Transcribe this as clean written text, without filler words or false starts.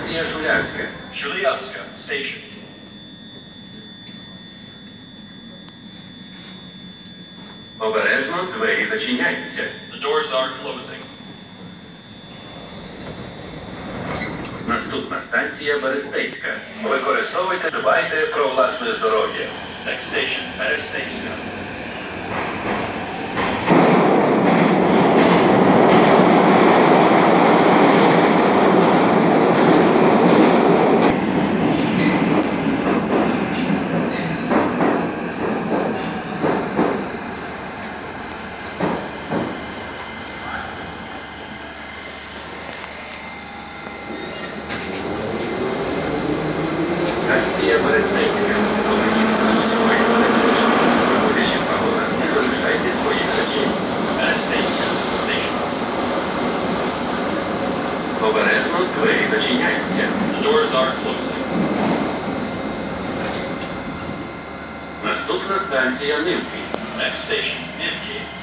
Станція Шулявська. Shulyavska Station. Обережно, двері зачиняються. The doors are closing. Наступна станція Берестейська. Використовуйте, дбайте про власне здоров'я. Next station, Beresteyska. Станція Берестейська. Коли їдете до своєї передачі, виходячи з вагона, не залишайте своїх речей. Beresteyska Station. Обережно, двері зачиняються. The doors are closing. Наступна станція Нивки. Next station, Nivki.